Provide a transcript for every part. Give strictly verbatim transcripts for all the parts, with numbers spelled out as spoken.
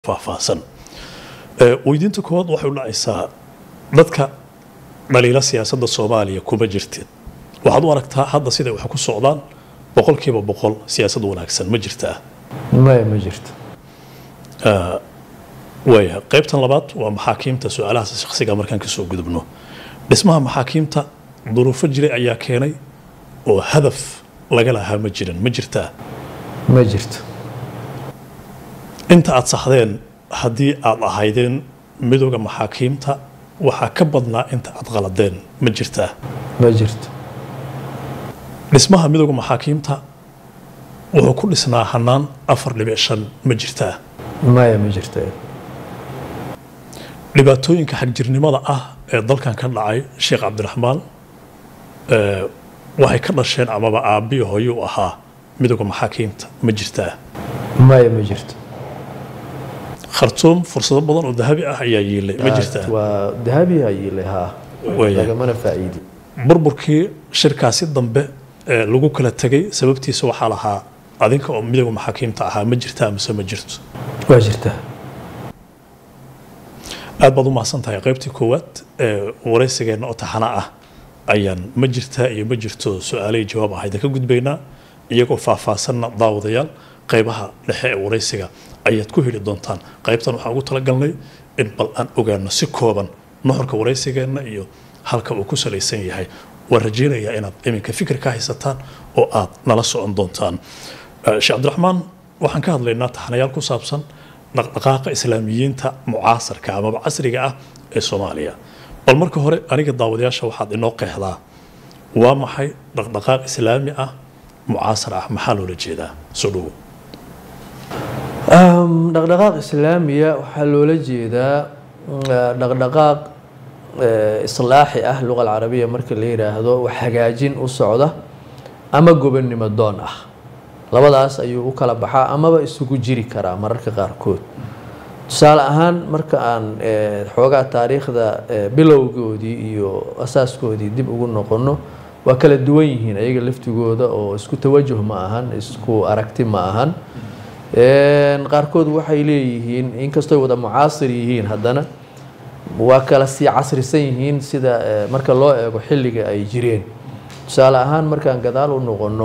faahfaahsan ee weydiinta koowaad waxay u dhacaysaa dadka dhaliila siyaasadda Soomaaliya kuma jirteen waxaad u aragtaa hadda sida wax ku socdaan boqolkiiba boqol siyaasad wanaagsan ma jirtaa ma ma jirto ee waya qaybtan labaad waa maxaakiimta su'aalaha shakhsiga markaan ka soo gudubno dhismaha maxaakiimta duruufo jiray ayaa keenay oo hadaf laga lahaa ma jirin ma jirtaa ma jirto inta aad saxdeen haddii aad ahaydeen midowga maxaakiimta waxaa ka badnaa inta aad qaladeen ma jirtaa ma jirto dhismaha midowga maxaakiimta wuxuu ku dhisnaa hanaan afar dhibic shan ma jirtaa maya ma jirto dhibaatooyinka xagjirnimada ah ee dalkan ka dhacay Sheekh Cabdiraxmaan ee waxay ka dhasheen amaba aabiyo hooyo u ahaa midowga maxaakiimta ma jirtaa maya ma jirto خرطوم فرصة بدن وذهبي أحيا يلي ما جرتها وذهبي يلي ها ويا ما نفعيدي بربركي شركة سيد ضمبة لوجو كلا تجي سببتي سو حالها عادينك أو ميلو محاكيم تاعها ما جرتها مس ما جرت ما جرتها أبغى مع سنتها قيبتي كوات ورئيس جن أتحناء أيان ما جرتها يا ما جرتو سؤالي جواب هيدا كجود بينا يجوا فافاسنا ضاوضيال قيبها لحق ورئيسها ayaad ku heli doontaan qaybtan waxa ugu tala galnay in bal aan ogaano si kooban nuxurka wareysigeena iyo halka uu ku saleysan yahay waan rajeynayaa inaad iminka fikir ka haysataan oo aad nala socon doontaan Sheekh Cabdiraxmaan waxaan ka hadlaynaa taxanayaal ku saabsan dhaqdhaqaaqa islaamiyiinta mucaasarka ama casriga ah ee Soomaaliya bal marka hore aniga daawadayaasha waxaad inoo qeexdaa waa maxay dhaqdhaqaaq islaami ah mucaasar ah maxaa loola jeedaa soo dhawo dhaqdhaqaaq islaamiya waxaa loola jeedaa dhaqdhaqaaq islaaxi ah luqada carabiga marka la yiraahdo wax hagaajin u socda ama gobonnimo doon ah labadaas ayuu u kala baxaa amaba isugu jiri karaa mararka qaarkood tusaale ahaan marka aan xoogaa taariikhda bilowgoodii iyo asaaskoodii dib ugu noqono waa kala duwan yihiin ayaga laftigooda oo isku tawajuh ma ahan isku aragti ma ahan qaarkood waxay leeyihiin inkastoo wada mucaasir yihiin haddana waa kala sii casrisan yihiin sida marka loo eego xilliga ay jireen tusaale ahaan markaan gadaal u noqono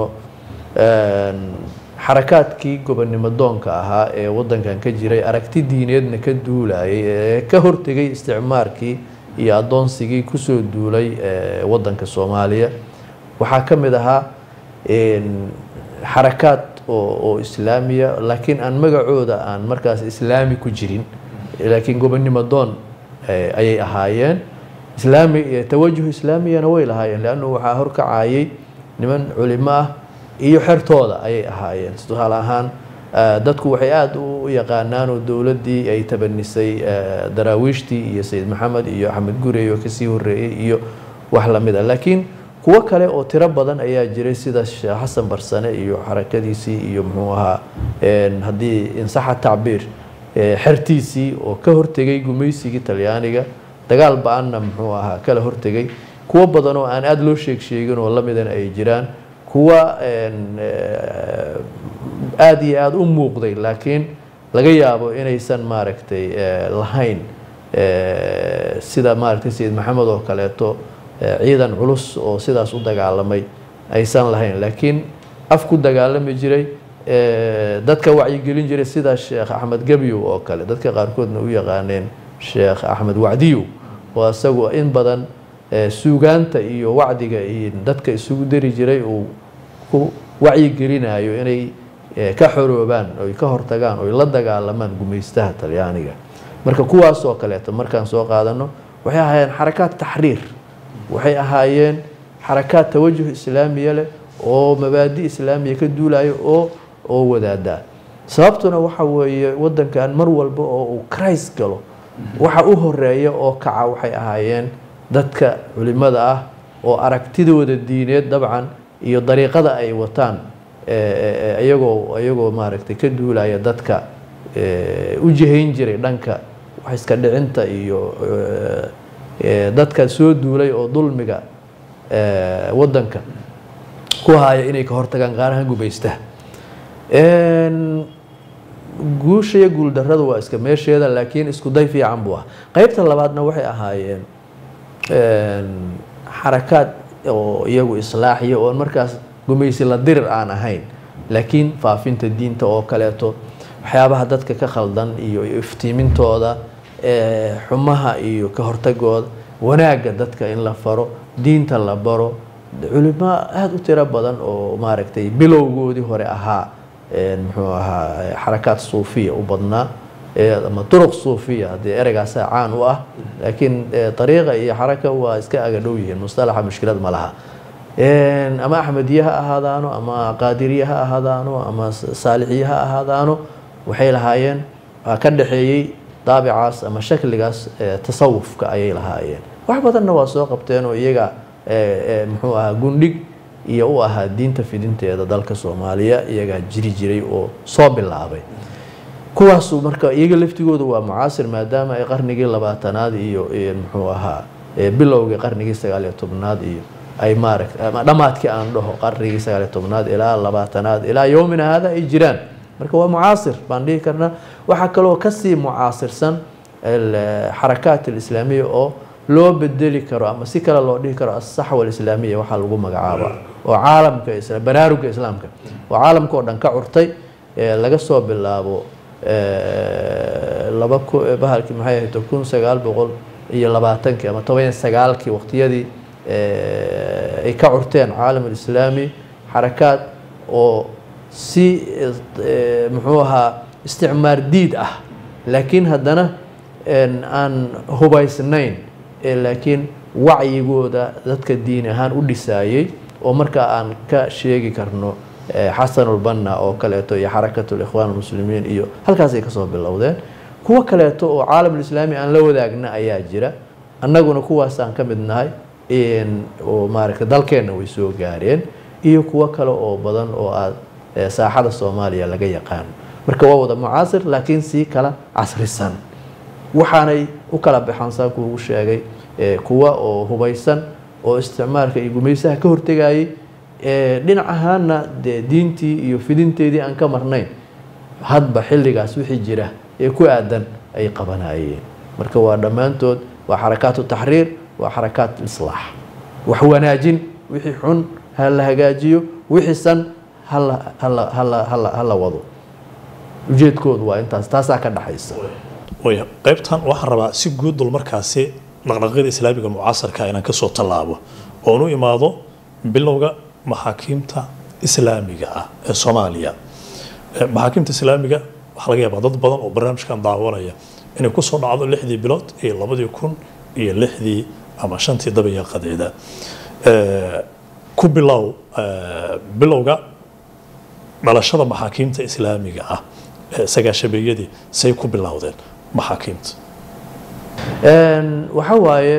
xarakaadkii gobonnimo doonka ahaa ee wadankan ka jiray aragti diineedna ka duulayay ee ka hortegay isticmaarkii iyo adoonsigii kusoo duulay wadanka Soomaaliya waxaa ka mid ahaa xarakaad oo islaamiya laakiin aan magacooda aan markaas islaami ku jirin laakiin gobonnimo doon ayay ahaayeen islaami tawajuh islaamiyana way lahaayeen laanu waxa horkacayay niman culimo ah iyo xirtooda ayay ahaayeen tusaale ahaan dadku waxay aad u yaqaanaan oo dawladii ay tabanisay daraawiishtii iyo Sayid Maxamed iyo Axmed Gurey oo ka sii horeeyay iyo wax la mid ah laakiin kuwa kale oo tiro badan ayaa jiray sida Sheekh Xasan Barsane iyo xarakadiisii iyo muxuu ahaa een hadii insaxa tacbiir xirtiisii oo ka hortagay gumaysigii Talyaaniga dagaal baana muxuu ahaa kala hortagay kuwa badan oo aan aad loo sheeg sheegin oo lamidan ay jiraan kuwa een aad iyo aad u muuqday laakiin laga yaabo inaysan maaragtay lahayn sida maaragtay Sayid Maxamed oo kaleeto ciidan culus oo sidaas u dagaalamay aysan lahayn laakiin af ku dagaalami jiray dadka wacyi gelin jiray sida Sheekh Axmed Gabiyo oo kale dadka qaarkoodna u yaqaaneen Sheekh Axmed Wacdiyo oo asagu in badan suugaanta iyo wacdiga iyo dadka isugu dari jiray oo ku wacyi gelinayo inay ka xoroobaan oo ka hortagaan oo la dagaalamaan gumaystaha Talyaaniga marka kuwaas oo kale markaan soo qaadano waxay ahaayeen xarakaad tahriir waxay ahaayeen xarakaad tawajuh islaamiya leh oo mabaadi islaamiya ka duulayo oo oo wadaada sababtuna waxa weeye wadankan mar walba oo uu crisis galo waxa u horeeya oo kaca waxay ahaayeen dadka culimada ah oo aragtidooda diineed dabcan iyo dariiqada ay wataan ee ayagoo ayagoo maaragtay ka duulaya dadka u jihayn jiray dhanka wax iska dhicinta iyo dadka soo duulay oo dulmiga ee wadanka ku haya inay ka hortagaan qaaraha gubaysta een guusha iyo guuldarradu waa iska meesheeda laakiin isku day fiican buu ah qaybta labaadna waxay ahaayeen xarakaad oo iyagu islaaxiya oo markaas gumaysi la dirir aan ahayn laakiin faafinta diinta oo kaleeto waxyaabaha dadka ka khaldan iyo iftiimintooda xumaha iyo ka hortagooda wanaagga dadka in la faro diinta la baro culimo aada u tiro badan oo maaragtay bilowgoodii hore ahaa muxuu ahaa xarakaad suufiya u badnaa ama duruq suufiya haddii ereygaasa caan u ah laakiin dariiqa iyo xaraka waa iska aga dhow yihiin mustalaxa mushkilad ma laha ama axmediye ha ahaadaano ama qaadiriye ha ahaadaano ama saalixiye ha ahaadaano waxay lahaayeen waa ka dhexeeyey daabicaas ama shakligaas tasawufka ayay lahaayeen wax badanna waa soo qabteen oo iyaga muxuu ahaa gundhig iyo u ahaa diinta fidinteeda dalka Soomaaliya iyaga jiri jiray oo soo bilaabay kuwaas marka iyaga laftigooda waa mucaasir maadaama ay qarnigii labaatanaad iyo muxuu ahaa bilowgii qarnigii sagaal iyo tobnaad iyo ay maaragtay ama dhamaadkii aan dhaho qarnigii sagaal iyo tobnaad ilaa labaatanaad ilaa yoomina hada ay jiraan marka waa mucaasir baan dhihi karnaa waxa kaloo ka sii mucaasirsan الحركات الإسلامية أو لو بدلي كرو أما سكلا لو دي كرو الصحوة الإسلامية وحال لغو مقعابا وعالم كإسلام برارو كإسلام كا وعالم كودان كعرتي لغسوا باللابو لبكو بهالكي محايا تكون سقال بقول إيا لباتنك أما طبعا سقالكي وقتيا دي أي كعرتين عالم الإسلامي حركات أو سي محوها استعمار ديد أه لكن هدنا أن هبايسنين لكن وعي جودا ذاتك الدين هان وديسايي ومركا أن كشيء كرنو حسن البنا أو كلاتو يا حركة الإخوان المسلمين إيو هل كاسي كصوب باللودين كوا كلاتو عالم الإسلامي أن لو ذاقنا أياجرة أن نقول كوا سان كمدناي إن ومارك دالكين ويسوق جارين إيو كوا كلا أو بدن أو ساحة الصومالية لقى يقان مركا ووضع معاصر لكن سي كلا عصر السن وحاني وكلا بحانسا كوا وشاقي كوا أو هبايسن أو استعمارك إيقوميسا كهورتقاي dhinacahaana dee diintii iyo fidinteedii aan ka marnayn hadba xilligaas wixii jira ee ku aadan ay qabanayeen marka waa dhamaantood waa xarakaatu taxriir waa xarakaat islaax wax wanaajin wixii xun ha la hagaajiyo wixii san hala hala hala hala hala wado ujeedkoodu waa intaas taasaa ka dhaxaysa way qaybtan waxaan rabaa si guud dul markaasi dhaqdhaqaaqyada islaamiga mucaasarka inaan ka soo tallaabo oo nu imaado bilowga maxaakiimta islaamiga ah ee Soomaaliya maxaakiimta islaamiga waxa laga yaabaa dad badan oo barnaamijkan daawanaya inay ku soo dhacdo lixdii bilood ee labadii kun iyo lixdii ama shantii dabayaaqadeeda ee ku bilow bilowga dhalashada maxaakiimta islaamiga ah ee sagaashabeeyadii say ku bilowdeen maxaakiimta een waxa waaye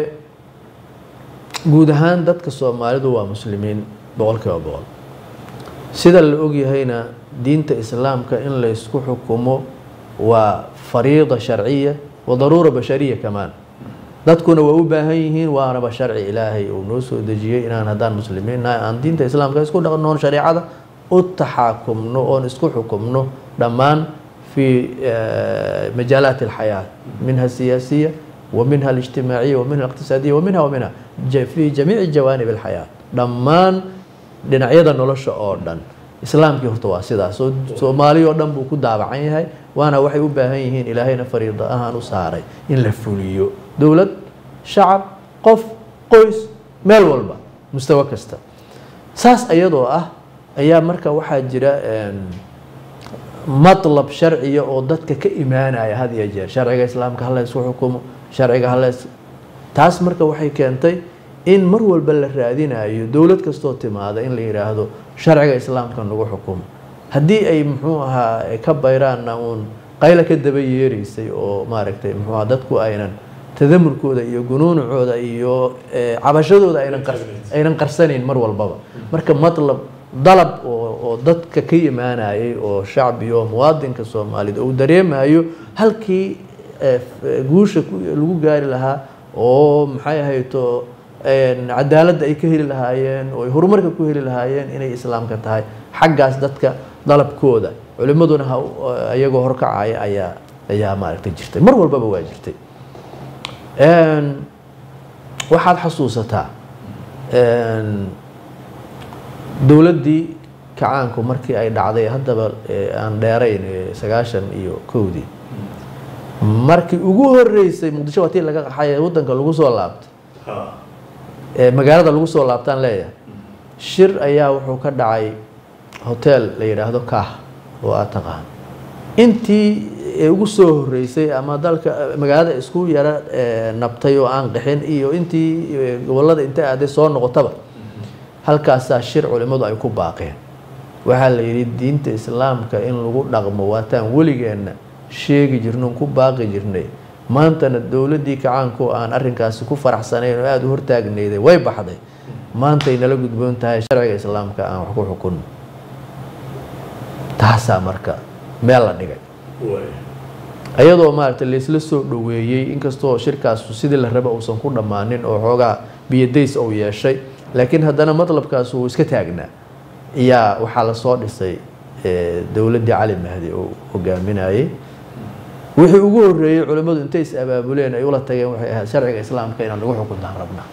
guud ahaan dadka Soomaalidu waa muslimiin boqolkiiba boqol sida la og yahayna diinta islaamka in la isku xukumo waa fariida sharciya wa daruura bashariya kamaan dadkuna waa u baahan yihiin waana ba sharci ilaahay oo noo soo dejiyay inaan hadaan muslimiin aan diinta islaamka isku dhaqanno shariicada u taxaakumno oo isku xukumno dhamaan fi majaalaat alxayaat minha siyasiya ومنها الاجتماعية ومنها الاقتصادية ومنها ومنها في جميع جوانب الحياة dhamaan dhinacyada nolosha oo dhan islaamkii horta waa sidaas oo Soomaaliya oo dhan buu ku daabacan yahay waana waxay u baahan yihiin ilaahayna fariido ahaan u saaray in la fuliyo dawlad shacab qof qoys meel walba mustawa kasta saas ayadoo ah ayaa marka waxaa jira matlab sharciya oo dadka ka imaanaya had iyo jeer sharciga islaamka hal la isku xukumo sharciga hal taas marka waxay keentay in mar walba la raadinayo dawlad kasto timaada in la yiraahdo sharciga islaamka nagu xukumo hadii ay muxuu ahaa ka bayraana uun qayla ka daba yeerisay oo maaragtay muxuu ahaa dadku aynan tadamurkooda iyo gunuuncooda iyo cabashadooda aynan aynan qarsaneyn mar walbaba marka matlab dalab oo dadka ka imaanayay oo shacab iyo muwaadinka Soomaalida uu dareemayo halkii guusha lagu gaari lahaa oo maxay ahayto cadaalad ay ka heli lahaayeen oo horumarka ku heli lahaayeen inay islaamka tahay xaggaas dadka dalabkooda culimaduna ayagoo horkacaya ayaa ayaa maaragtay jirtay mar walbaba waa jirtay waxaad xasuusataa dowladdii kacaanku markii ay dhacday haddaba aan dheerayn sagaashan iyo kowdii markii ugu horeysay muqdisho waa tii laga qaxay waddanka lagu soo laabtay magaalada lagu soo laabtaan leeyahay shir ayaa wuxuu ka dhacay hotel la yidhaahdo kaah oo aad taqaan intii ugu soo horeysay ama dalka magaalada isku yara nabtay oo aan qixin iyo intii gobolada inta aaday soo noqotaba halkaasaa shir culimadu ay ku baaqeen waxaa la yidhi diinta islaamka in lagu dhaqmo waataan weligeenna sheegi jirno ku baaqi jirnay maantana dowladdii kacaanku aan arrinkaasi ku faraxsanayn oo aada u hortaagnayday way baxday maantay nala gudboon tahay sharciga islaamka aan wax ku xukunno taasaa marka meel la dhigay ayadoo maaragtay laysla soo dhoweeyey inkastoo shirkaasu sidii la raba uusan ku dhammaanin oo xoogaa biyadays uu yeeshay laakiin haddana madlabkaas uu iska taagnaa iyaa waxaa lasoo dhisay dowladdii cali mahdi oo hogaaminayay wixii ugu horeeyey culimmadu intay is abaabuleen ay ula tageen waxay ahayd sharciga islaamka inaan lagu xukuntaan rabnaa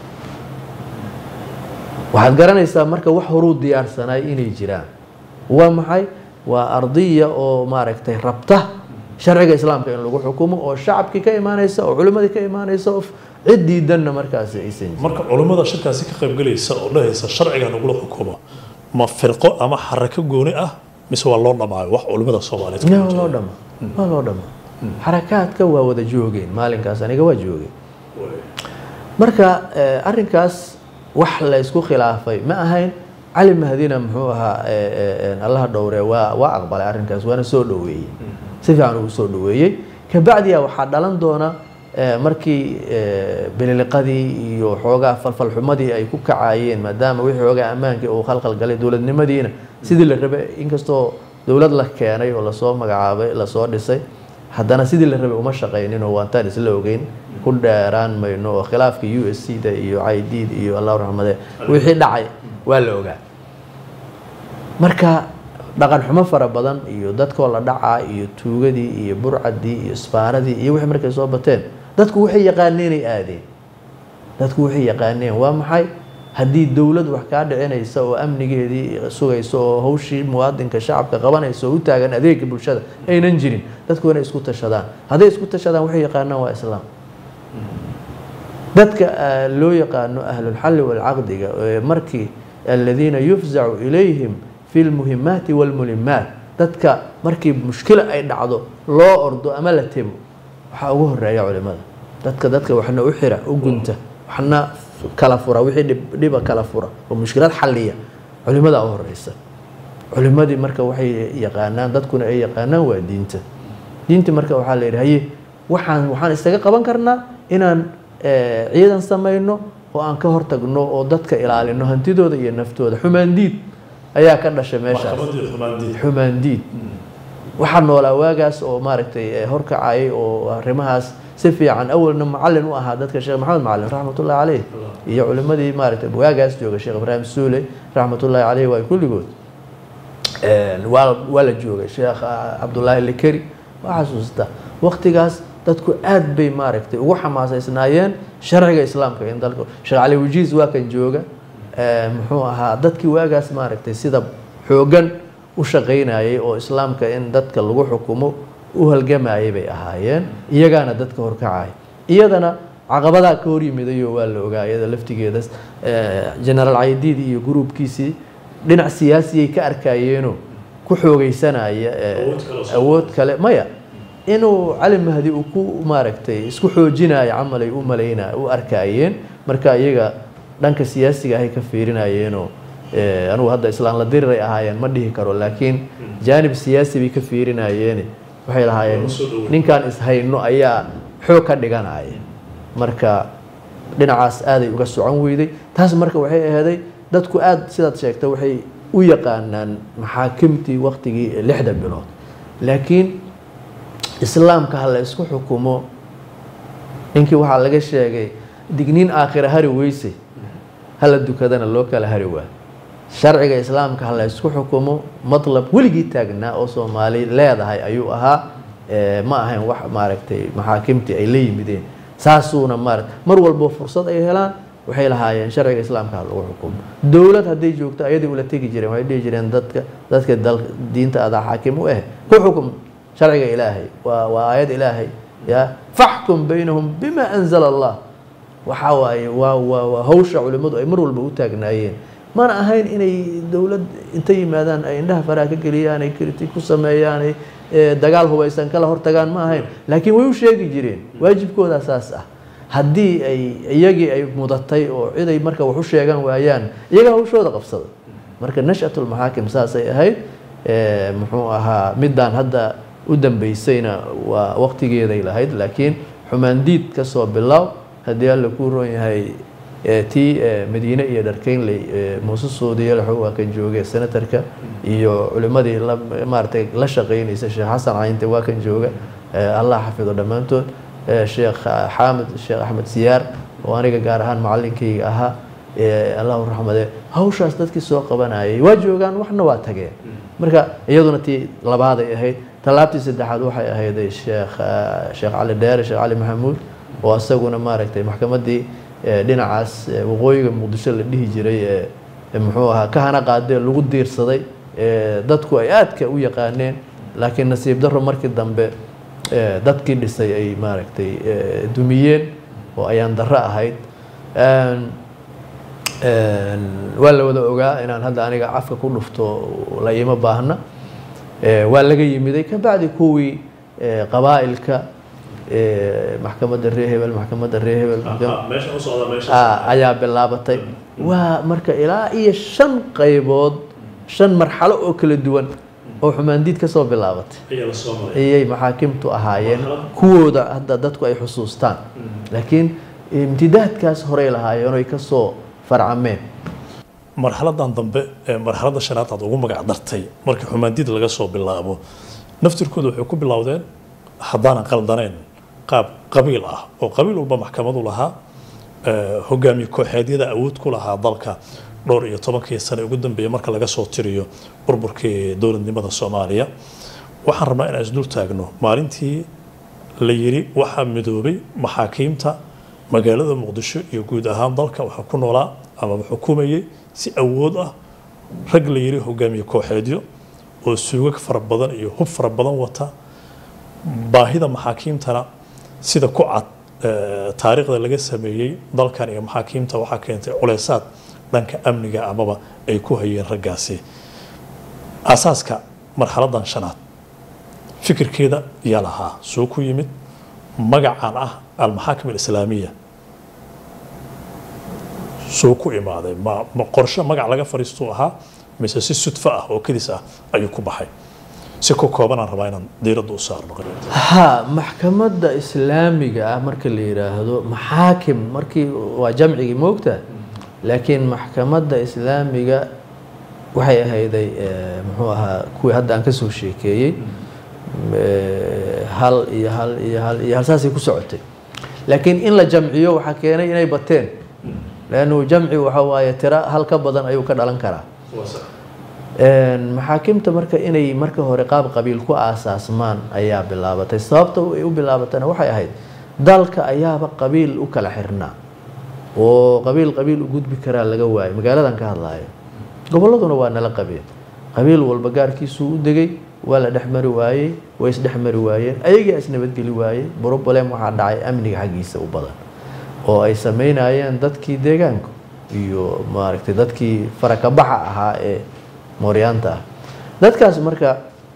waxaad garanaysaa marka wax horuu diyaarsanay inay jiraan waa maxay waa ardiya oo maaragtay rabta sharciga islaamka in lagu xukumo oo shacabkii ka imaanaysa oo culimmadii ka imaanaysa oo cid diidanna markaasi aysan jirin marka culimmada shirkaasi ka qaybgalaysa oo dhahaysa sharciga nagula xukumo ma firqo ama xarako gooni ah mise waa loo dhamaayo wax culimmada Soomaaliyeed waa loo dhamaa waa loo dhamaa xarakaadka waa wada joogeen maalinkaas aniga waa joogay marka arrinkaas wax la isku khilaafay ma ahayn cali mahdina muxuu ahaa allaha dhowre waa waa aqbalay arrinkaas waana soo dhoweeyey si fiican uu soo dhoweeyey kabacdiya waxaa dhalan doona markii bililiqadii iyo xoogaa falfalxumadii ay ku kacayeen maadaama wixii xoogaa ammaankii uu khalkhal galay dowladnimadiina sidii la rabay inkastoo dowlad la keenay oo lasoo magacaabay lasoo dhisay haddana sidii la rabay uma shaqaynin oo waantaan isla ogeyn ku dheeraan mayno oo khilaafkii u s c da iyo caydiid iyo allahu raxmade wixii dhacay waa la ogaa marka dhaqan xumo fara badan iyo dadkoo la dhacaa iyo tuugadii iyo burcadii iyo isbaaradii iyo wixii markay soo bateen dadku waxay yaqaaneenay aadeen dadku waxay yaqaaneen waa maxay haddii dowlad wax kaa dhicinaysa oo amnigeedii sugaysa oo hawshii muwaadinka shacabka qabanaysa oo u taagan adeega bulshada aynan jirin dadku inay isku tashadaan hadday isku tashadaan waxay yaqaanaan waa islaam dadka loo yaqaano ahlulxalli walcaqdiga markii aladiina yufzacu ilayhim fi lmuhimaati walmulimaat dadka markii mushkila ay dhacdo loo ordo ama la temo waxaa ugu horeeya culimada dadka dadka waxna u xira u gunta waxna kala fura wixii dhiba kala fura oo mushkilad xalliya culimada u horeysa culimadii marka waxay yaqaanaan dadkuna ay yaqaanaan waa diinta diinta marka waxaa la yidhahaye waxaan waxaan isaga qaban karnaa inaan ciidan samayno oo aan ka hortagno oo dadka ilaalino hantidooda iyo naftooda xumaandiid ayaa ka dhashay meeshaas xumaandiid waxaa noolaa waagaas oo maaragtay horkacayay oo arrimahaas si fiican awalna macallin u ahaa dadka sheekh maxamed macallin raxmatullahi caleyh iyo culimadii maaragtay waagaas jooga sheekh ibraahim suule raxmatullahi caleyh waa kulligood waa waa la joogay sheekh cabdullaahi likeri waa xasuustaa waqtigaas dadku aad bay maaragtay ugu xamaasaysnaayeen sharciga islaamka in dalka sheekh cali wajiis waa kan jooga muxuu ahaa dadkii waagaas maaragtay sida xoogan u shaqaynayay oo islaamka in dadka lagu xukumo u halgamayay bay ahaayeen iyagaana dadka horkacay iyadana caqabadaa ka hor yimidayo waa la ogaa iyada laftigeeda generaal caydiid iyo gruubkiisii dhinac siyaasiyay ka arkayeenoo ku xoogeysanaya awood kale maya inuu cali mahdi uu ku maaragtay isku xoojinayo camalay u malayna u arkayeen marka iyaga dhanka siyaasiga ahay ka fiirinayeenoo anugu hadda islaan la diriray ahaayeen ma dhihi karo laakiin jaanib siyaasi bay ka fiirinayeen waxay lahaayeen ninkan ishayno ayaa xoog ka dhiganaya marka dhinacaas aaday uga socon weyday taas marka waxay ahaday dadku aad sidaad sheegtay waxay u yaqaanaan maxaakimtii waqtigii lixda bilood laakiin islaamka ha la isku xukumo ninkii waxaa laga sheegay digniin aakhira hari weyse hala dukadana loo kala hari waa sharciga islaamka hala isku xukumo matlab weligii taagnaa oo Soomaali leedahay ayuu ahaa ma ahayn wax maaragtay maxaakimtii ay la yimideen saasuuna mar mar walba fursad ay helaan waxay lahaayeen sharciga islaamka lagu xukumo dawlad haday joogto ayadii ula tagi jireen way dhigi jireen dadka dadka diinta ada xaakim u ah ku xukum sharciga ilaahay waa waa aayad ilaahay ya fahkum baynahum bima anzala Allah waxa waaye waa waa hawsha culimadu ay mar walba u taagnaayeen mana ahayn inay dawlad inta yimaadaan ay indhaha faraha ka galiyaan ay kritik ku sameeyaan ay dagaal hubaysan kala hortagaan ma ahayn laakiin way u sheegi jireen waajibkooda asaas ah haddii ay iyagii ay mudatay oo cid ay marka wax u sheegan waayaan iyaga hawshooda qabsada marka nash'atul mahaakim saasay ahayd muxuu ahaa midaan hadda u dambeysayna waa waqtigeeday lahayd laakiin xumaandiid ka soo bilow haddii alla ku roon yahay tii Madiina iyo Dharkeynley Muuse Suudiye waa kan joogay senatarka iyo culimadii la maartay la shaqeynaysa Sheekh Xasan Caynte waa kan jooga Allah xafido dhamaantood Sheekh Xamed Sheekh Axmed Siyaar oo aniga gaar ahaan macallinkayga ahaa Allah u raxmade hawshaas dadkii soo qabanayay waa joogaan waxna waa tageen marka iyaduna tii labaad ay ahayd talaabtii saddexaad waxay ahayd Sheekh Sheekh Cali Dheere Sheekh Cali Maxamuud oo asaguna maartay maxkamadii dhinacaas waqooyiga Muqdisho la dhihi jiray ee muxuu ahaa ka hana qaadeen lagu diirsaday dadku ay aadka u yaqaaneen laakiin nasiib darro markii dambe dadkii dhisay ay maaragtay dumiyeen oo ayaan darro ahayd waa la wada ogaa inaan hadda aniga afka ku dhufto la ima baahna waa laga yimiday ka bacdi kuwii qabaa'ilka maxkamadda reer hebel maxkamadda reer hebel meesha u socda meesha ayaa bilaabatay waa marka ilaa iyo shan qaybood shan marxalo oo kala duwan oo xumaandiid ka soo bilaabatay ayaa la soo maray ayay maxaakimtu ahaayeen kuwooda hadda dadku ay xusuustaan laakiin imtidaadkaas horey lahaayeen oo ay ka soo farcameen marxaladan dambe marxaladda shanaad aad ugu magac dartay markii xumaandiid laga soo bilaabo naftirkooda waxay ku bilowdeen haddaan qaldaneen qaab qabiil ah oo qabiil walba maxkamadu lahaa hogaamiye kooxeedyada awood ku lahaa dalka dhowr iyo tobankii sano ugu dambeeyay marka laga soo tiriyo burburkii dowladnimada Soomaaliya waxaan rabnaa inaan isdul taagno maalintii la yiri waxa midoobay maxaakiimta magaalada Muqdisho iyo guud ahaan dalka waxa ku noolaa ama xukuumayay si awood ah rag la yiri hogaamiye kooxeedyo oo suugo fara badan iyo hub fara badan wata baahida maxaakiimtana sida ku cad taariikhda laga sameeyay dalkan iyo maxaakiimta waxa keentay culeysaad dhanka amniga amaba ay ku hayeen raggaasi asaaska marxaladan shanaad fikirkeeda yaa lahaa soo ku yimid magacaan ah al-maxaakim al-islaamiya soo ku imaaday ma qorshe magac laga fariisto ahaa mise si sudfa ah oo kadis ah ayuu ku baxay si ku kooban aan rabaa inaan diiradda u saarno ha maxkamadda islaamiga ah marka la yiraahdo maxaakim markii waa jamcigi moogta laakiin maxkamadda islaamiga waxay ahayday muxuu ahaa kuwii hadda aan ka soo sheekeeyey hal iyo hal iyo hal iyo hal saasay ku socotay laakiin in la jamciyo waxa keenay inay bateen laanu jamci waxa waaye tira hal ka badan ayuu ka dhalan karaa maxaakimta marka inay marka hore qaab qabiil ku aasaasmaan ayaa bilaabatay sababta ay u bilaabatana waxay ahayd dalka ayaaba qabiil u kala xirnaa oo qabiil qabiil u gudbi karaa laga waayay magaaladan ka hadlayo gobolladuna waa nala qabeen qabiil walba gaarkiisu u degay waa la dhexmari waayey way isdhexmari waayeen ayagaa isnabadgeli waayey problem waxaa dhacay amniga xaggiisa u badan oo ay sameynayeen dadkii deegaanka iyo maaragtay dadkii farakabaxa ahaa ee mooryaanta ah dadkaas marka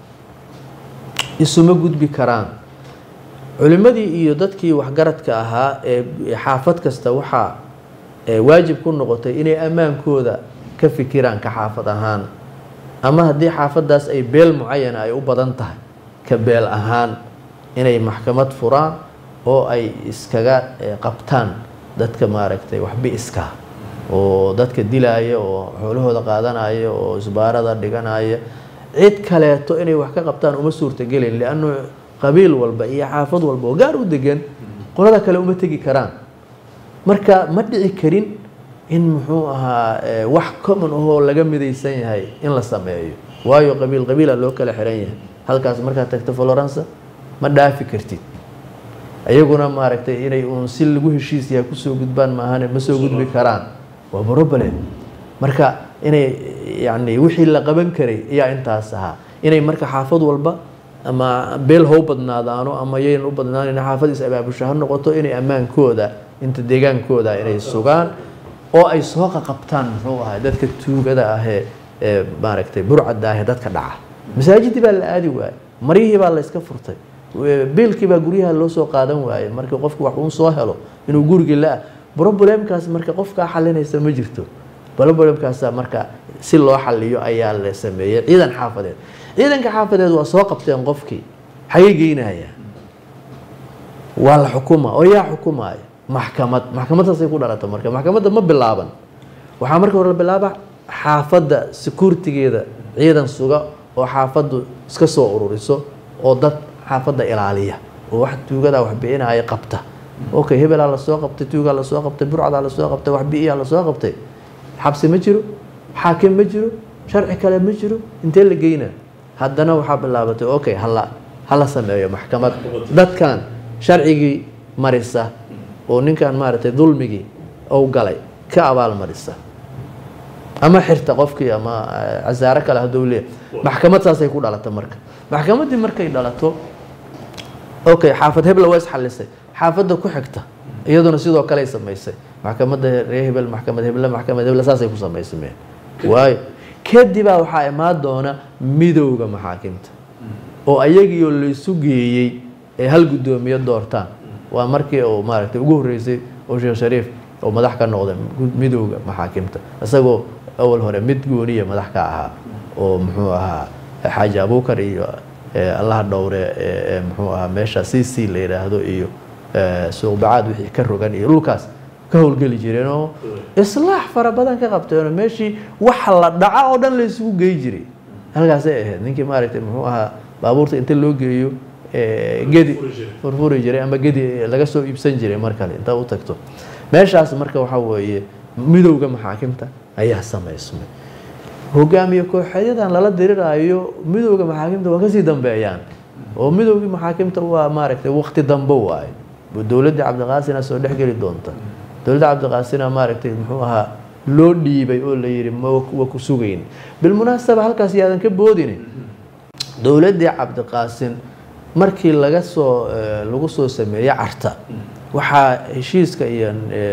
isuma gudbi karaan culimadii iyo dadkii waxgaradka ahaa ee xaafad kasta waxaa waajib ku noqotay inay ammaankooda ka fikiraan ka xaafad ahaan ama haddii xaafadaas ay beel mucayana ay u badan tahay ka beel ahaan inay maxkamad furaan oo ay iskaga qabtaan dadka maaragtay waxbi iska oo dadka dilaya oo xoolahooda qaadanaya oo isbaarada dhiganaya cid kaleeto inay wax ka qabtaan uma suurtagelin liannu qabiil walba iyo xaafad walba oo gaar u degan qolada kale uma tegi karaan marka ma dhici karin in muxuu ahaa wax common ahoo laga midaysan yahay in la sameeyo waayo qabiil qabiila loo kala xiran yahay halkaas markaad tagto Florence ma dhaafi kartid ayaguna maaragtay inay uun si lagu heshiis yahay kusoo gudbaan maahane ma soo gudbi karaan waa problem marka inay yani wixii la qaban karay ayaa intaas ahaa inay marka xaafad walba ama beel how badnaadaano ama yeen u badnaan in xaafadiis abaabusho ha noqoto inay ammaankooda inta deegaankooda inay sugaan oo ay soo qabtaan muxuu ahaa dadka tuugada ah ee maaragtay burcada ah dadka dhaca masaajidii baa la aadi waayay marihii baa la iska furtay biilkii baa guryaha loo soo qaadan waayay markii qofku wax uu soo helo inuu guriga la problemkaas marka qofka xalinaysa ma jirto problemkaas marka si loo xaliyo ayaa la sameeyay ciidan xaafadeed ciidanka xaafadeed waa soo qabteen qofkii xagee geynaya waa la xukuma oo yaa xukumaya maxkamad maxkamadaas ay ku dhalatay marka maxkamadda ma bilaaban waxa marka hore la bilaaba xaafadda securitygeeda ciidan suga oo xaafaddu iska soo ururiso oo dad xaafadda ilaaliya oo wax tuugada wax bixinaya qabta okay hebel la soo qabtay tuuga la soo qabtay burcada la soo qabtay wax bixiya la soo qabtay xabsi ma jiro xaakim ma jiro sharci kale ma jiro intee la geynaa haddana waxaa bilaabatay okay hala hala sameeyo maxkamad dadkan sharcigii marisa oo ninkan maaragtay dulmigii oo galay ka abaal marisa ama xirta qofkii ama casaare kale haduu leeyahay maxkamad saasay ku dhalatay marka maxkamadii markay dhalato okay xaafad hebel way isxalisay xaafadda ku xigta iyaduna sidoo kale ay sameysay maxkamadda reer hebel maxkamad hebel maxkamad hebel saasay ku sameysmeen waayo kadib waxaa imaan doona midowga maxaakimta oo ayagiyo la isu geeyay ee hal gudoomiye doortaan waa markii uu maaragtay ugu horeysay oo Sheekh Shariif oo madax ka noqday midowga maxaakimta isagoo awal hore mid gooniye madax ka ahaa oo muxuu ahaa xaaji Abuukar iyo Allah dhowre muxuu ahaa meesha C C la yiraahdo iyo suuq bacaad wixii ka rogan iyo dhulkaas ka howlgeli jireen oo islaax fara badan ka qabteen meeshii wax la dhaca oo dhan la isugu geey jiray halkaas ay ahayd ninkii maaragtay muxuu ahaa baabuurta inta loo geeyo ee gedi furfuri jiray ama gedi laga soo iibsan jiray markale inta u tagto meeshaas marka waxa weeye midowga maxaakimta ayaa sameysmay hogaamiye kooxayadan lala diriraayo midowga maxaakimta waa ka sii dambeeyaan oo midowga maxaakimta waa maaragtay waqti dambe waay dowladda Cabdiqaasin soo dhaxgali doonta dowladda Cabdiqaasin maaragtay muxuu ahaa loo dhiibay oo la yiri ma waa ku sugayn bil munaasaba halkaas yaadan ka boodin dowladda Cabdiqaasin markii laga soo lagu soo sameeyay carta waxa heshiiska iyo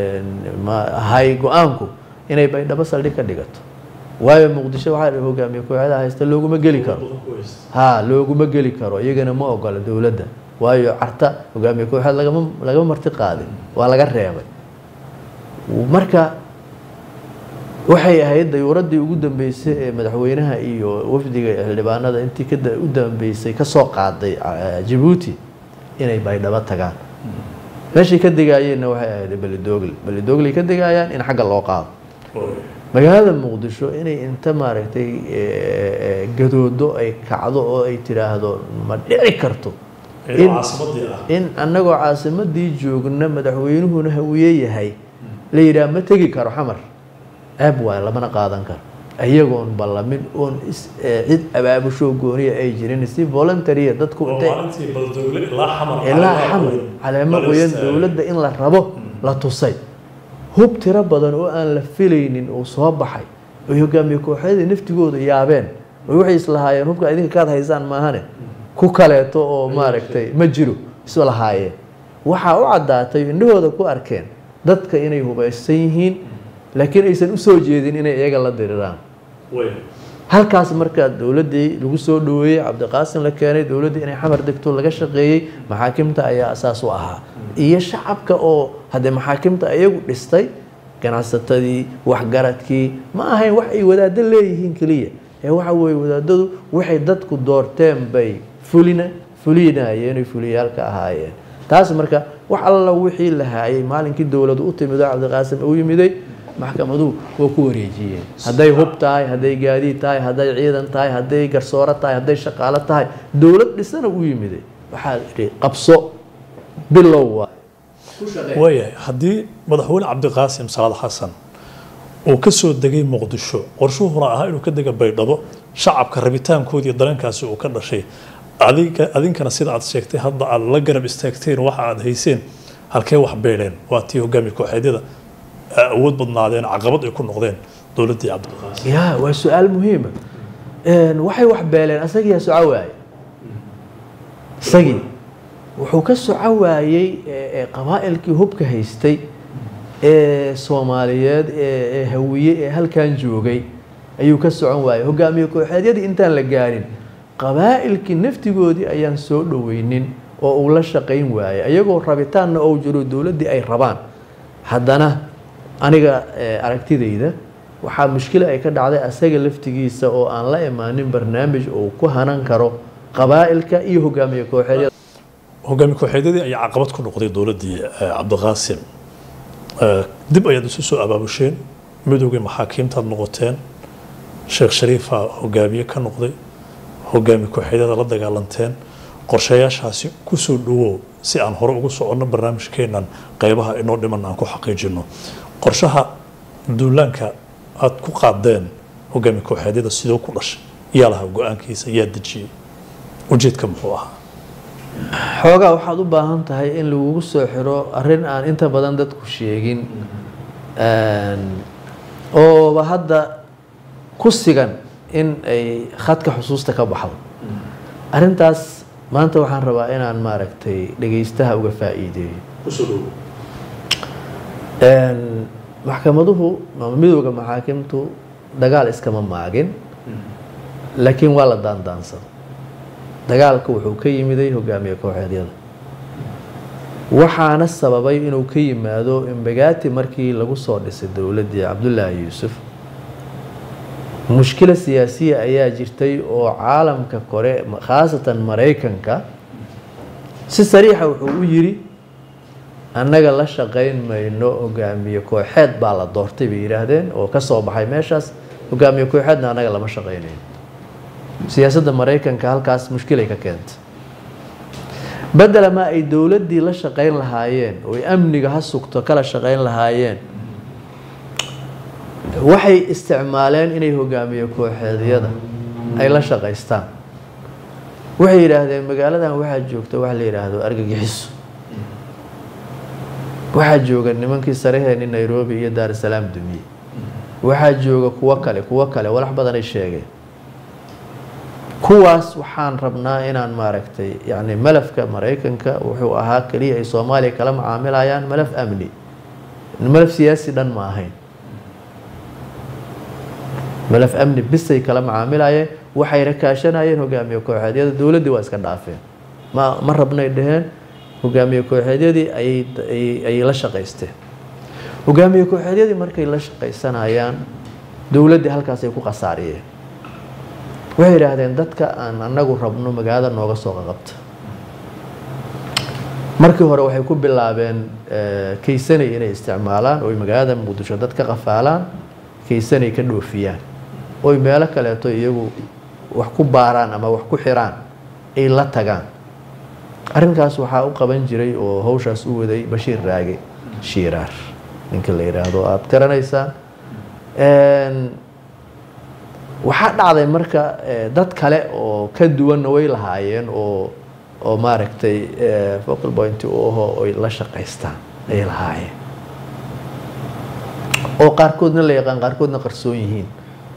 hay go'aanku inay baydhabo saldhig ka dhigato waayo muqdisho waxa hogaamiye kooxda haysta looguma geli karo ha looguma geli karo iyagana ma ogola dowladda waayo carta hogaamiye kooxda laga laga marti qaadin waa laga reebay marka waxay ahayd dayuuradii ugu dambeysay ee madaxweynaha iyo wafdiga xildhibaanada intii ka u dambeysay ka soo qaaday Djibouti inay baydhabo tagaan meeshii ka digayeen waxay ahayd Balidogle Balidogle ka digayaan in xagga loo qaado magaalada Muqdisho inay inta maaragtay gadoodo ay kacdo oo ay tiraahdo ma dhici karto in annagoo caasimadii joogna madaxweynuhuna hawiye yahay la yiraahdo ma tagi karo xamar aab waa lamana qaadan karo ayagoon ballamin oon cid abaabusho gooniya ay jirin si voluntary dadku intay ilaa xamar calaamad qoyan dowladda in la rabo la tusay hub tira badan oo aan la filaynin oo soo baxay oo hogaamiye kooxda naftigooda yaabeen oo waxay islahaayeen hubka idinka ka haysaan maahane ku kaleeto oo maaragtay ma jiro isoo lahaayeen waxa u cadaatay indhahooda ku arkeen dadka inay hubaysan yihiin laakiin aysan u soo jeedin inay iyaga la diriraan halkaas marka dowladii lagu soo dhaweeyay Cabdiqaasin la keenay dowladii inay xamar degto laga shaqeeyay maxaakimta ayaa asaas u ahaa iyo shacabka oo hadda maxaakimta ayagu dhistay ganacsatadii waxgaradkii ma ahayn wax ay wadaad leeyihiin kaliya ee waxa weey wadaadadu waxay dadku doorteen bay fulina fulinayeen ay fuliyalka ahaayeen taas marka wax alla wixii la haayay maalinkii dowladdu u timid Cabdiqaasin uu yimiday maxkamadu waa ku wareejiyeen haday hub tahay haday gaadiid tahay haday ciidan tahay haday garsooro tahay haday shaqaale tahay dowlad dhisana u yimiday waxa qabso bilow way hadii madaxweyne Cabdiqaasim Salaad Xasan oo ka soo degay muqdisho qorshuhuna ahaa inuu ka dega baydhabo shacabka rabitaankoodii dareenkaasi uu ka dhashay adiga adinkana sida aad sheegtay hadda aad la garab istaagteen waxa aad hayseen halkee wax beeleen waa tii hogaamiye kooxeedyada awood badnaadeen caqabad ay ku noqdeen dowladdii cabdiqaasim ya waa su-aal muhiima waxay wax beeleen asagiyaa soco waayey isagii wuxuu ka soco waayey qabaa'ilkii hubka haystay ee soomaaliyeed ee hawiye ee halkan joogay ayuu ka socon waayey hogaamiye kooxeedyadii intaan la gaarin qabaa'ilkii naftigoodii ayaan soo dhoweynin oo uu la shaqayn waayey ayagoo rabitaanna oo jiro dowladdii ay rabaan haddana aniga aragtidayda waxaa mushkila ay ka dhacday asaga laftigiisa oo aan la imaanin barnaamij uu ku hanan karo qabaa'ilka iyo hogaamiye kooxeedyada hogaamiye kooxeedyadii ayaa caqabad ku noqday dowladdii cabdiqaasim dib ayaad isu soo abaabusheen midowgii maxaakiimtaad noqoteen sheekh shariifa hogaamiye ka noqday hogaamiye kooxeedyada la dagaalanteen qorshayaashaasi ku soo dhawow si aan hore ugu soconno barnaamijkeennan qaybaha inoo dhiman aan ku xaqiijino qorshaha duulaanka aad ku qaadeen hogaamiye kooxeedyada sidoo ku dhashay yaa lahaa go-aankiisa yaa dejiyey ujeedka muxuu ahaa xoogaa waxaad u baahan tahay in lagugu soo xiro arrin aan inta badan dadku sheegin ooba hadda ku sigan in ay khadka xusuusta ka baxdo arrintaas maanta waxaan rabaa inaan maaragtay dhegaystaha uga faa'iideeyo maxkamaduhu ama midowga maxaakimtu dagaal iskama maagin laakiin waa la daandaansada dagaalka wuxuu ka yimiday hogaamiye kooxeedyada waxaana sababay inuu ka yimaado imbagaati markii lagu soo dhisay dowladdii cabdullaahi yuusuf mushkila siyaasiya ayaa jirtay oo caalamka kore khaasatan maraykanka si sariixa wuxuu u yiri annaga la shaqayn mayno hogaamiye kooxeed baa la doortay bay yidhaahdeen oo ka soo baxay meeshaas hogaamiye kooxeedna annaga lama shaqaynayn siyaasadda maraykanka halkaas mushkilay ka keentay bedela ma ay dowladdii la shaqayn lahaayeen oo ay amniga ha sugto kala shaqayn lahaayeen waxay isticmaaleen inay hogaamiye kooxeedyada ay la shaqaystaan waxay yidhaahdeen magaaladan waxaa joogta wax la yidhaahdo argagixiso waxaa jooga nimankii saraheeni nairobi iyo daar es salaam dumiye waxaa jooga kuwo kale kuwo kale walax badanay sheegeen kuwaas waxaan rabnaa inaan maaragtay yani malafka maraykanka wuxuu ahaa keliya ay soomaaliya kala macaamilayaan malaf amni malaf siyaasi dhan ma ahayn malaf amni bisay kala macaamilayeen waxayna kaashanayeen hogaamiye kooxeedyada dowladdii waa iska dhaafeen ma ma rabnay dheheen hogaamiye kooxeedyadii ayay ayay la shaqaysteen hogaamiye kooxeedyadii markay la shaqaysanayaan dowladdii halkaasay ku khasaariyeen waxay yidhaahdeen dadka aan anagu rabno magaalada nooga soo qaqabta markii hore waxay ku bilaabeen kaysanay inay isticmaalaan oo magaalada muqdisho dad ka qafaalaan kaysanay ka dhoofiyaan oo meelo kaleeto iyagu wax ku baaraan ama wax ku xiraan ay la tagaan arrinkaas waxaa u qaban jiray oo hawshaas u waday bashiir raage shiiraar ninka la yidhaahdo aada garanaysaan waxaa dhacday marka dad kale oo ka duwanna way lahaayeen oo oo maaragtay focal point u aho oy la shaqaystaan ayay lahaayeen oo qaarkoodna la yaqaan qaarkoodna qarsoon yihiin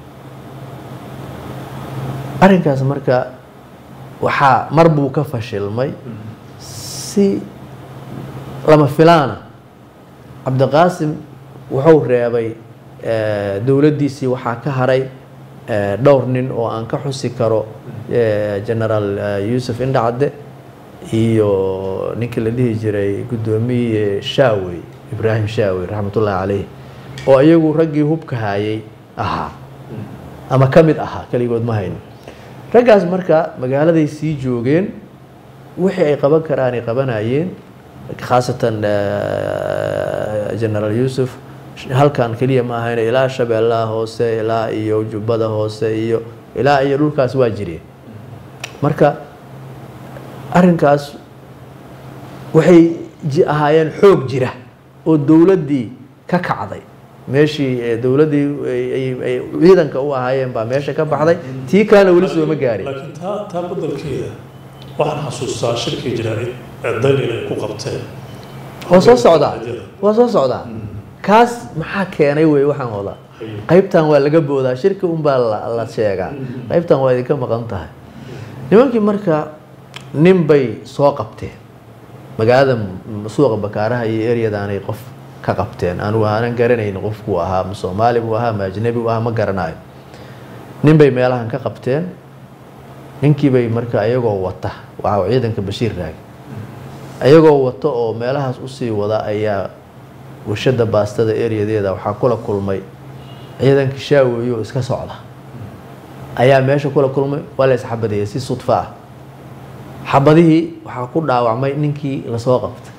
arrinkaas marka waxaa mar buu ka fashilmay si lama filaana cabdiqaasim wuxuu reebay dowladdiisii waxaa ka haray dhowr nin oo aan ka xusi karo generaal yuusuf indhacadde iyo ninkii la dhihi jiray guddoomiye shaawey ibraahim shaawey raxmatullaahi caleyh oo iyagu raggii hubka haayay ahaa ama ka mid ahaa keligood ma hayno raggaas marka magaaladay sii joogeen wixii ay qaban karaan ay qabanayeen khaasatan generaal yuusuf halkan keliya ma ahayn ilaa shabeellaha hoose ilaa iyo jubbada hoose iyo ilaa iyo dhulkaas waa jireen marka arrinkaas waxay ahaayeen xoog jira oo dowladdii ka kacday meeshii dowladdii ay ciidanka u ahaayeen baa meesha ka baxday tii kalena weli sooma gaarin laakiin taa taa beddelkeeda waxaan xasuustaa shirkii jaraa'id daynil ay ku qabteen waa soo socdaa waa soo socdaa kaas maxaa keenay wey waxaan wadaa qaybtan waa laga boodaa shirki unbaa la sheegaa qaybtan waa idinka maqan tahay nimankii marka nin bay soo qabteen magaalada suuqa bakaaraha iyo eryadanay qof ka qabteen anigu aanan garanayn qofkuu ahaa ma soomaali buu ahaa ma ajnabi buu ahaa ma garanayo nin bay meelahan ka qabteen ninkii bay marka ayagoo wata waxaa ciidanka Bashiir Raagi ayagoo wata oo meelahaas u sii wada ayaa warshada baastada eryadeeda waxaa kula kulmay ciidanka shaaweeyo iska socda ayaa meesha kula kulmay waa la isxabadiyay si sudfa ah xabadihii waxaa ku dhaawacmay ninkii la soo qabtay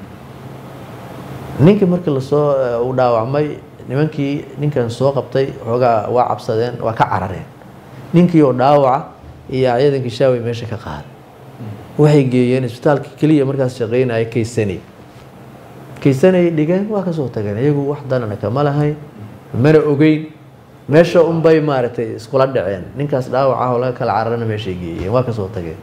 ninkii markii la soo u dhaawacmay nimankii ninkan soo qabtay xoogaa waa cabsadeen waa ka carareen ninkii oo dhaawaca iyo ciidankii shaaweey meesha ka qaaday waxay geeyeen isbitaalka kaliya markaas shaqeynaya Kaysanay Kaysanay dhigeen waa ka soo tageen iyagu wax danana kama lahayn mana ogeyn meesha un bay maaragtay iskula dhaceen ninkaas dhaawaca oo laga kala cararana meesha geeyeen waa ka soo tageen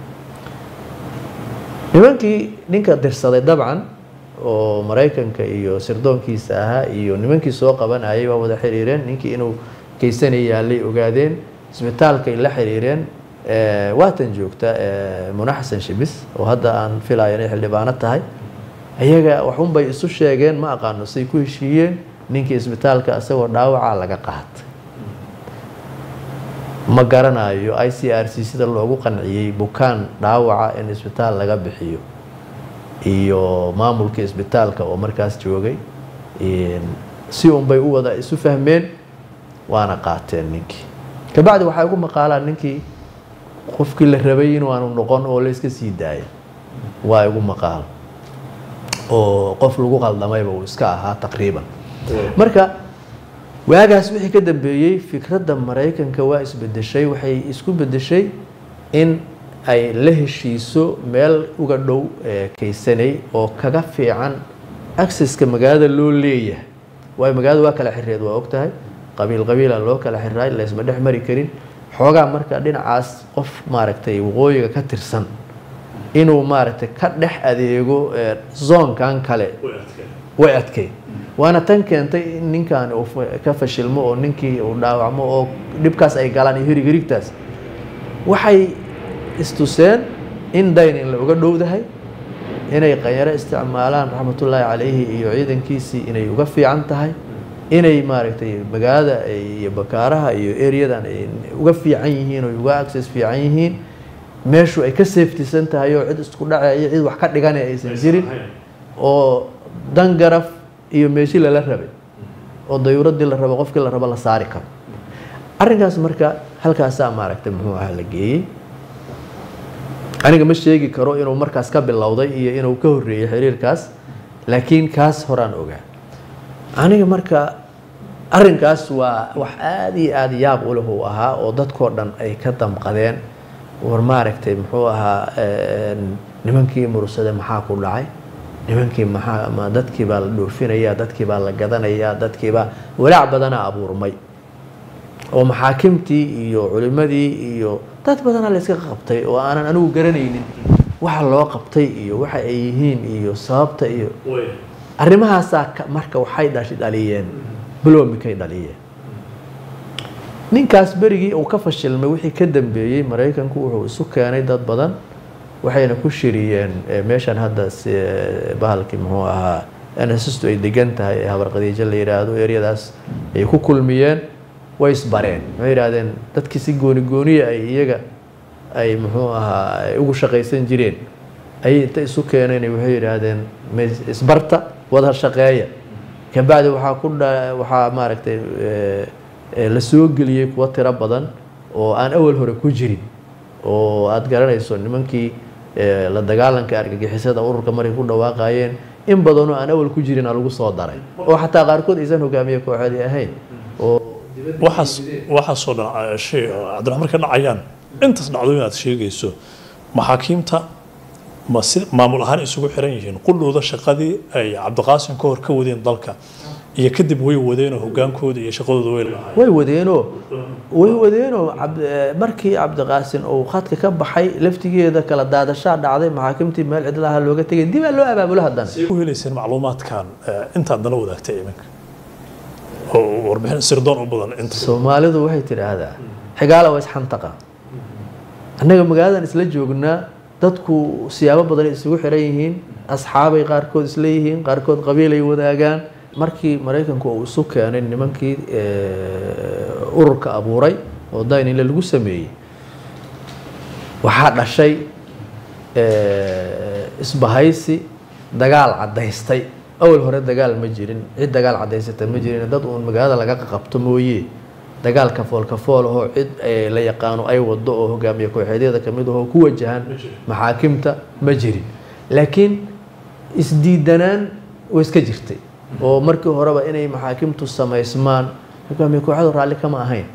nimankii ninka dirsaday dabcan oo Mareykanka iyo sirdoonkiisa ahaa iyo nimankii soo qabanayay waa wada xiriireen ninkii inuu Kaysanay yaalay ogaadeen isbitaalka ay la xiriireen ee waatan joogta ee Munaxsan Shibis oo hadda aan filayo inay xildhibaano tahay ayaga waxun bay isu sheegeen ma aqaano say ku heshiiyeen ninkii isbitaalka asagoo dhaawaca laga qaatay ma garanayo I C R C sida loogu qanciyay bukaan dhaawaca in isbitaal laga bixiyo iyo maamulka isbitaalka oo markaas joogay in si un bay u wada isu fahmeen waana qaateen ninkii ka bacdi waxa ugu maqaalaan ninkii qofkii la rabay inuu aanu noqon oo la iska sii daayay waa ugu maqaal oo qof lagu qaldamayba uu iska ahaa taqriiban marka waagaas wixii ka dambeeyay fikradda Mareykanka waa isbedeshay waxay isku bedeshay in ay la heshiiso meel uga dhow Kaysanay oo kaga fiican accesska magaalada loo leeyahay way magaalada waa kala xiriirad waa ogtahay qabiil qabiila loo kala xiriiray la isma dhex mari karin xoogaa marka dhinacaas qof maaragtay waqooyiga ka tirsan inuu maaragtay ka dhex adeego zoonkan kale way adkay waana tan keentay in ninkan uu ka fashilmo oo ninkii uu dhaawacmo oo dhibkaas ay galaan iyo hirigirigtaas waxay istuseen in dayn in la uga dhowdahay inay qanyaro isticmaalaan raxmatullaahi calayhi iyo ciidankiisii inay uga fiican tahay inay maaragtay magaalada iyo bakaaraha iyo eryadan ay uga fiican yihiin oo uga access fiican yihiin meeshu ay ka safetysan tahay oo cid isku dhacay cid wax ka dhigan aysan jirin oo dan garaf iyo meeshii la rabay oo dayuuradii la rabo qofkii la rabo la saari karo arrinkaas marka halkaas aan maaragtay muxuu ahaa la geeyay aniga ma sheegi karo inuu markaas ka bilowday iyo inuu ka horeeyay xiriirkaas laakiin kaas horaan ogaa aniga marka arrinkaas waa wax aad iyo aad yaab u leh oo ahaa oo dadkoo dhan ay ka damqadeen war maaragtay muxuu ahaa nimankii mursada maxaa ku dhacay nimankii maxaa ma dadkii baa la dhoofinaya dadkii baa la gadanaya dadkii baa walaac badana abuurmay oo maxaakimtii iyo culimadii iyo dad badan la iska qabtay oo aanan anigu garanaynin waxa loo qabtay iyo waxa ay yihiin iyo sababta iyo arrimahaas marka waxay dhashay dhaliyeen bloomikay dhaliyeen ninkaas berigii uu ka fashilmay wixii ka dambeeyay Mareykanku wuxuu isu keenay dad badan waxayna ku shiriyeen meeshan hadda bahalkii muxuu ahaa anaasistu ay degan tahay habar qadiijo la yiraahdo eriyadaas ay ku kulmiyeen way isbareen waxay yiraahdeen dadkii si gooni gooni ay iyaga ay muxuu ahaa ugu shaqaysan jireen ay inta isu keeneen waxay yiraahdeen isbarta wada shaqeeya ka bacdi waxa ku waxa maaragtay la soo geliyay kuwa tira badan oo aan awal hore ku jirin oo aad garanayso nimankii la dagaalanka argagixisada ururka markay ku dhawaaqayeen in badan oo aan awal ku jirin lagu soo daray oo xataa qaarkood aysan hogaamiye kooxdii ahayn oo waxaas waxaasoo dhan shay Cabdiraxmaan ka dhacayaan intaas dhacdooyin aad sheegayso maxaakiimta maamul ahaan isugu xiran yihiin qulooda shaqadii ay Cabdiqaasim ka hor ka wadeen dalka iyo kadib way wadeen hogaankooda iyo shaqadooda way lahaayeen way wadeen way wadeen markii Cabdiqaasin oo khadka ka baxay laftigeeda kala daadashaa dhacday maxaakamtii meel cidlaha looga tagay dib loo abaabulo hadan ku helaysan macluumaadkan inta dana wadaagtay iminka oo warbixin sirdoon u badan inta Soomaalidu waxay tiraahdaa xigaala way xantaqa annaga magaaladan isla joognaa dadku siyaabo badan isugu xiran yihiin asxaabay qaarkood isla yihiin qaarkood qabiilay wadaagaan markii Mareykanku uu isu keenay nimankii ururka abuuray oo dayn in lagu sameeyay waxa dhashay isbahaysi dagaal cadaystay awal hore dagaal ma jirin cid dagaal cadaysatay ma jirin dad uun magaalada laga qabto mooyee dagaalka foolka fool oo cid la yaqaano ay wado oo hogaamiye kooxeedyada kamid ah oo ku wajahan maxaakamta ma jirin laakiin isdiidanaan way iska jirtay oo markii horeba inay maxaakamtu sameysmaan hogaamiye kooxdu raali kama ahayn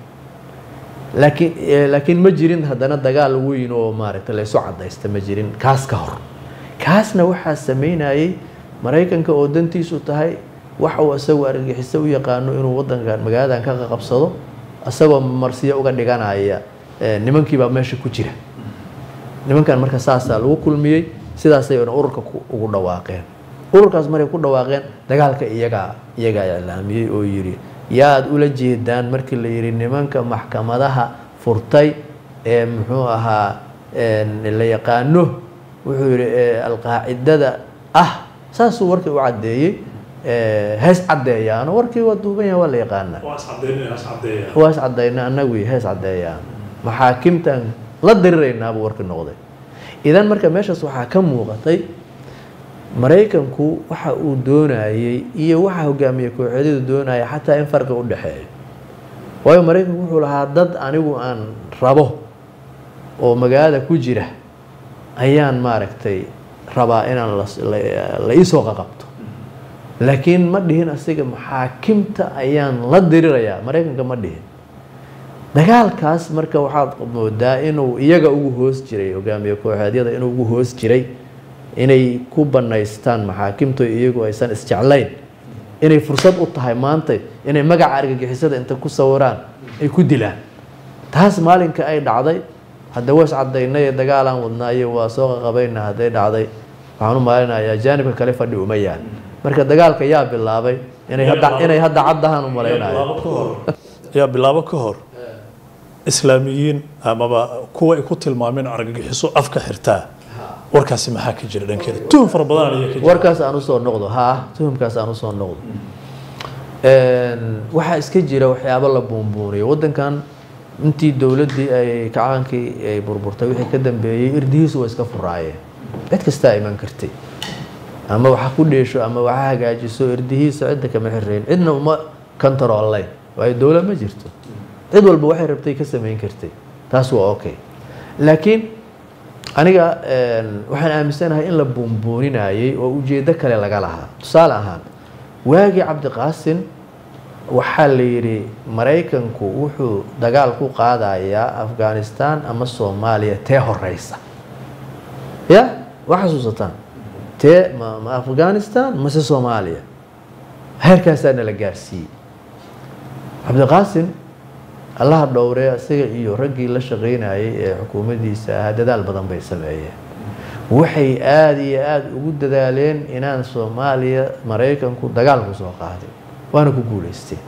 laakiin laakiin ma jirin hadana dagaal weyn oo maaragtay la soo cadaystay ma jirin kaas ka hor kaasna waxa sameynayay Mareykanka oo dantiisu tahay waxa uu asagu argagixisay u yaqaano inuu wadankan magaaladan ka qabsado asagoo marsiya uga dhiganaya nimankii baa meesha ku jira nimankan marka saasa lagu kulmiyay sidaas ay ururka ugu dhawaaqeen ururkaas maray ku dhawaaqeen dagaalka iyaga iyaga ilaamiyay oo yiri yaad ula jeedaan markii la yiri nimanka maxkamadaha furtay ee muxuu ahaa ee la yaqaano wuxuu yiri alqaacidada ah saasuu warkii u cadeeyay hees cadeeyaan warkii waa duuban yahay waa la yaqaanaa waas cadeeyay waas cadeeyay waas cadeeyna anagu hees cadeeyaan maxaakamtan la dirirayna buu warkii noqday idan marka meeshaas waxa ka muuqatay Mareykanku waxa uu doonayay iyo waxa hogaamiye kooxeedyadu doonayay xataa in farqi u dhaxeeyo waayo Mareykanku wuxuu lahaa dad anigu aan rabo oo magaalada ku jira ayaan maaragtay rabaa inaan la isoo qabto laakiin ma dhihin asiga maxaakamta ayaan la dirirayaa Mareykanka ma dhihin dagaalkaas marka waxaad moodaa inuu iyaga ugu hoos jiray hogaamiye kooxeedyada inuu ugu hoos jiray inay ku banaystaan maxaakamta iyagu aysan isjeclayn inay fursad u tahay maanta inay magaca argagixisada inta ku sawiraan ay ku dilaan taas maalinka ay dhacday hadda waas cadeynay dagaalan wadnaayo waa soo qabayna haday dhacday waxaan u maalinayaa jaanibka kale fadhi uma yaal marka dagaalka yaa bilaabay inay hadda inay hadda cadahan u maleynaayo yaa bilaabo ka hor islaamiyiin amaba kuwa ay ku tilmaameen argagixiso afka xirtaa warkaasi maxaa ka jira dhankeeda tuhum fara badan ayaa ka jira warkaas aan u soo noqdo ha tuhumkaas aan u soo noqdo een waxa iska jira waxyaabo la buunbuuniyo wadankan intii dawladii ay kacaankii ay burburtay wixii ka dambeeyay irdihiisu way iska furaayeen cid kasta iman kartay ama waxa ku dheesho ama waxa hagaajiso irdihiisa cid kama xireen cidna uma control way dawlad ma jirto cid walba waxay rabtay ka sameyn kartay taas waa okay laakiin aniga waxaan aaminsanahay in la buunbuuninayay oo ujeedo kale laga lahaa tusaale ahaan waagi Cabdiqaasin waxa la yiri Mareykanku wuxuu dagaal ku qaadayaa Afghanistan ama Soomaaliya tee horeysa ya waxa xasuusataan tee ma Afghanistan ma Soomaaliya heerkaasna la gaarsiiyay Cabdiqaasin Allah dhowrey asiga iyo raggii la shaqeynayay ee xukuumaddiisa dadaal badan bay sameeyeen waxay aad iyo aad ugu dadaaleen inaan Soomaaliya Mareykanku dagaal ku soo qaaday waana ku guuleystay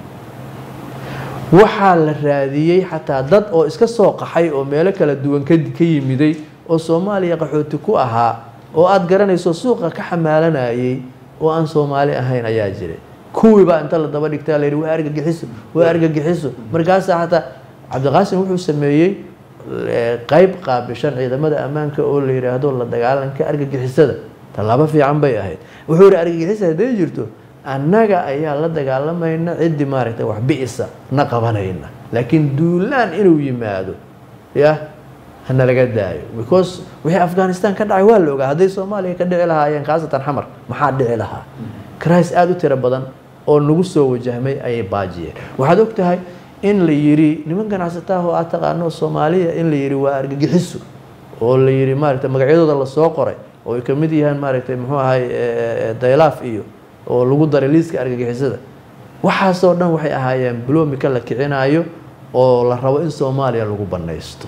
waxa la raadiyay xataa dad oo iska soo qaxay oo meelo kala duwan ka yimiday oo Soomaaliya qaxooti ku ahaa oo aad garanayso suuqa ka xamaalanayay oo aan Soomaali ahayn ayaa jiray kuwii baa inta la daba dhigtaa la yiri waa argagixiso waa argagixiso markaas xataa Cabdiqaasin wuxuu sameeyay qayb qaabishan ciidamada ammaanka oo la yiraahdo la dagaalanka argagixisada talaabo fiican bay ahayd wuxuu yiri argagixisada haday jirto annaga ayaa la dagaalamayna cid maaragtay wax biisa na qabanayna laakiin duulaan inuu yimaado ya hana laga daayo because wixii Afghanistan ka dhacay waa la ogaa haday Soomaaliya ka dhici lahaayeen kaasatan xamar maxaa dhici lahaa crisis aad u tiro badan oo nagu soo wajahmay ay baajiyeen waxaad ogtahay in la yiri niman ganacsatada oo aad taqaano Soomaaliya in la yiri waa argagixiso oo la yiri maaragtay magacyadooda la soo qoray oo ay kamid yihiin maaragtay muxuu ahay Daylaaf iyo oo lagu daray liiska argagixisada waxaasoo dhan waxay ahaayeen bloomika la kicinayo oo la rabo in Soomaaliya lagu banaysto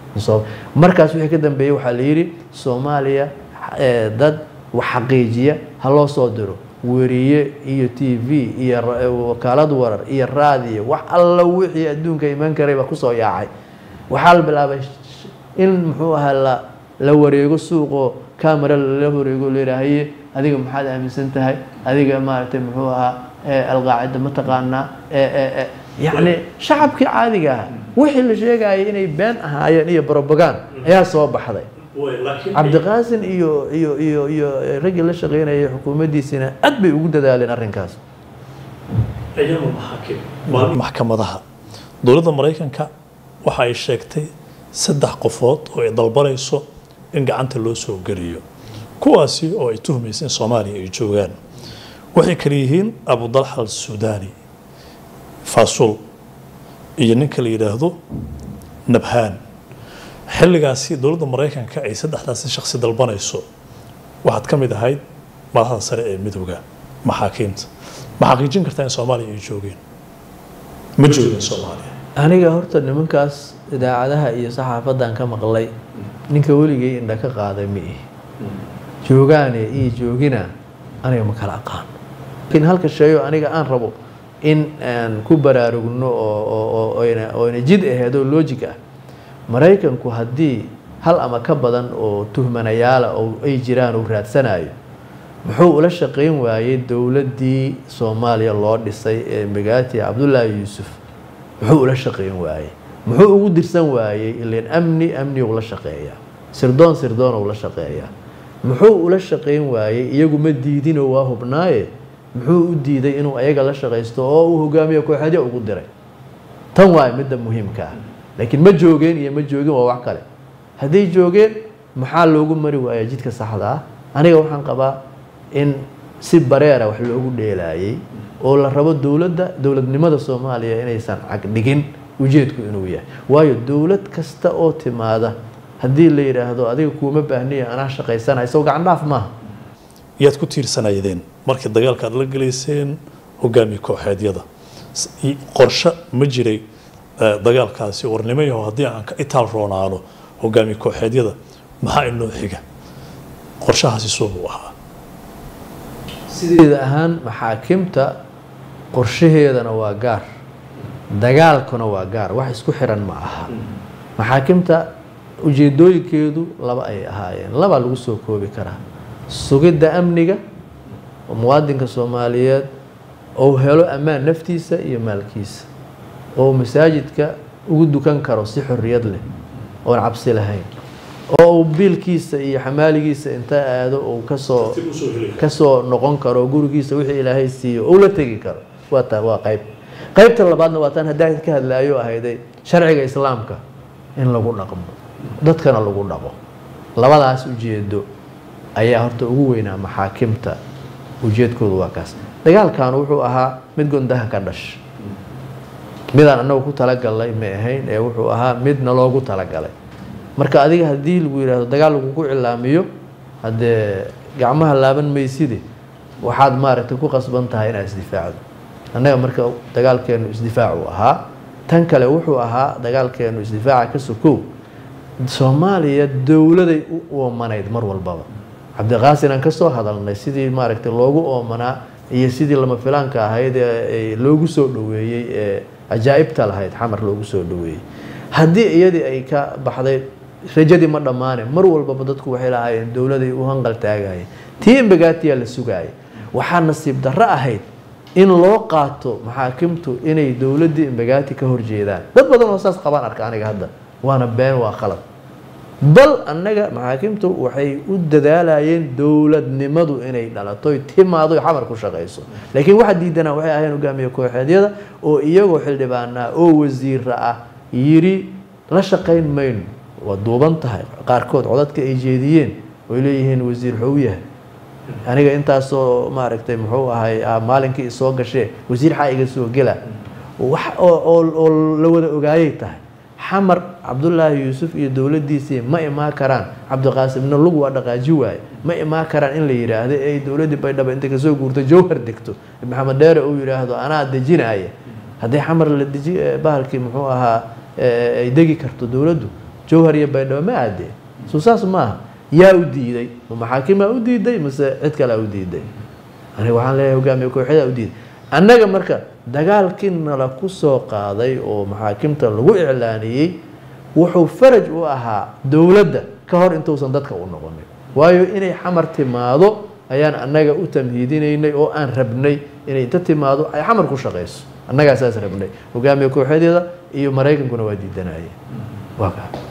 markaas wixii ka dambeeyay waxaa la yiri Soomaaliya dad wax xaqiijiya ha loo soo diro wariye iyo T V iyo wakaalad warar iyo raadiyo wax alla wixii adduunka iman karay ba ku soo yaacay waxa la bilaabay in muxuu ahaa la la wareego suuqo camera la wareego leeyahay adiga maxaad aaminsan tahay adiga maartay muxuu ahaa alqaacida ma taqaana يعني شعبك عادي جاه وحي اللي شيء جاي إني بين هاي إني بروباغان يا صوب حدا عبد القاسم إيو إيو إيو إيو رجل اللي شغالين هي حكومة دي سنة أدبي وجود ده لنا الرنكاس أيام المحاكم محكمة ضها دولة أمريكا كا وحي الشيكتي سدح قفوت ويضل بريسو إن قعنت اللوسو قريو كواسي أو يتهم يسين صومالي يجوان وحي كريهين أبو ضلحة السوداني فاصل iyo ninka la yiraahdo nabhaan xilligaasi dawladda Mareykanka ay saddexdaas shakhsi dalbanayso waxaad kamid ahayd madaxda sare ee midowga maxaakiimta ma xaqiijin kartaa in Soomaaliya ay joogeen ma joogeen Soomaaliya aniga horta nimankaas idaacadaha iyo saxaafadan ka maqlay ninka weligay indha ka qaaday mi joogaane iyo joogina aniga ma kala aqaan laakiin halka shay oo aniga aan rabo in aan ku baraarugno oo oo oo ina jid aheedo logic ah Mareykanku hadii hal ama ka badan oo tuhmanayaal oo ay jiraan oo raadsanayo muxuu ula shaqeyn waayay dawladii Soomaaliya loo dhisay ee Magaati Cabdullaahi Yuusuf muxuu ula shaqeyn waayay muxuu ugu dirsan waayay ileen amni amni ula shaqeeya sirdoon sirdoon ula shaqeeya muxuu ula shaqeyn waayay iyagu ma diidin oo waa hubnaaye muxuu u diiday inuu ayaga la shaqeysto oo uu hogaamiyo kooxda ugu diray tan waa mid muhiimka ah laakiin ma joogeen iyo ma joogin waa wax kale haday joogeen maxaa loogu mari waayay jidka saxda ah aniga waxaan qabaa in si bareera wax loogu dheelaayay oo la rabo dawladda dawladnimada Soomaaliya inaysan cag dhigin ujeedku inuu yahay waayo dawlad kasta oo timaada hadii la yiraahdo adiga kuma baahniyo ana shaqeysanahay soo gacan dhaaf ma yaad ku tiirsanayeen markii dagaalka aad la galeyseen hogaamiye kooxeedyada qorshe ma jiray dagaalkaasi warnimayo hadii aan ka itaal roonaano hogaamiye kooxeedyada maxaa inoo xiga qorshahaasi soo waxa sidii ahaan maxaakiimta qorshaheedana waa gaar dagaalkuna waa gaar wax isku xiran ma aha maxaakiimta ujeedooyinkeedu laba ay ahaayeen laba lagu soo koobi karaa sugidda amniga muwaadinka Soomaaliyeed oo helo amaan naftiisa iyo maalkiisa oo masaajidka ugu dukan karo si xorriyad leh oo cabsi lahayn oo biilkiisa iyo xamaaligiisa inta aado oo ka soo ka soo noqon karo gurigiisa wixii Ilaahay siiyo oo la tagi karo waa taa waa qayb qaybta labaadna waa tan haddii ka hadlaayo ahayday sharciga islaamka in lagu dhaqmo dadkana lagu dhaqo labadaas ujeedo ayaa horta ugu weynaa maxaakiimta ujeedkoodu waa kaas dagaalkan wuxuu ahaa mid gondaha ka dhash midaan anagu ku tala galay ma ahayn ee wuxuu ahaa midna loogu tala galay marka adiga hadii lagu yiraahdo dagaal lagu ku cilaamiyo hadee gacmaha laaban meyside waxaad maaragtay ku qasban tahay inaad isdifaacdo anaga marka dagaalkeenu isdifaacu ahaa tan kale wuxuu ahaa dagaalkeenu isdifaaca ka sokow Soomaaliya dawladay u oomanayd mar walbaba عبد القاسم أن كسر هذا الناس سيدي مارك تلوجو أو منا يسيدي لما فلان كهيدا لوجو سودوي عجائب تلا هيد حمر لوجو سودوي هدي يدي أي كا بحذي رجدي مرة مانه مر والبابدتكو وحيلا هاي الدولة دي وهنقل تاجاي تيم بقاتي على السجاي وحنا نصيب درة هيد إن لوقاته محاكمته إن الدولة دي بقاتي كهرجيدان بس بدل أساس قبان أركاني هذا وأنا بين وخلط بل أنك محاكمته وحي وددالاين دولة نمدو إني دلتوي تيمادو حمر كل شقيسو لكن واحد ديدنا وحي أهين وقامي كوي حديدا أو إيجو حل دبانا أو وزير رأى يري لا شقين مين ودوبان تهاي قاركود عددك إيجاديين وإليهن وزير حويه أنا أنت سو ما عرفت محو هاي مالك سوق شيء وزير حاجة سوق جلا وح أو أو لو ده وجاي تهاي xamar cabdullaahi yuusuf iyo dowladdiisii ma imaan karaan cabdiqaasimna lug waa dhaqaaji waaye ma imaan karaan in la yidhaahdo ay dowladdii baydhabo inta kasoo guurto jowhar degto maxamed dheere uu yidhaahdo anaa dejinaya haddii xamar la deji bahalkii muxuu ahaa ay degi karto dowladdu jowhar iyo baydhabo ma aadee soo saas maaha yaa u diiday ma maxaakimaa u diiday mase cid kalea u diiday aniga waxaan leeyahay hogaamiye kooxyadaa u diiday annaga marka dagaalkii nala ku soo qaaday oo maxaakimta lagu iclaaniyey wuxuu faraj u ahaa dowladda ka hor intuusan dadka u noqonin waayo inay xamar timaado ayaan annaga u tamhiidinaynay oo aan rabnay inay inta timaado ay xamar ku shaqayso annagaa saas rabnay hogaamiye kooxyadeeda iyo maraykankuna waa diidanayeen waa kaa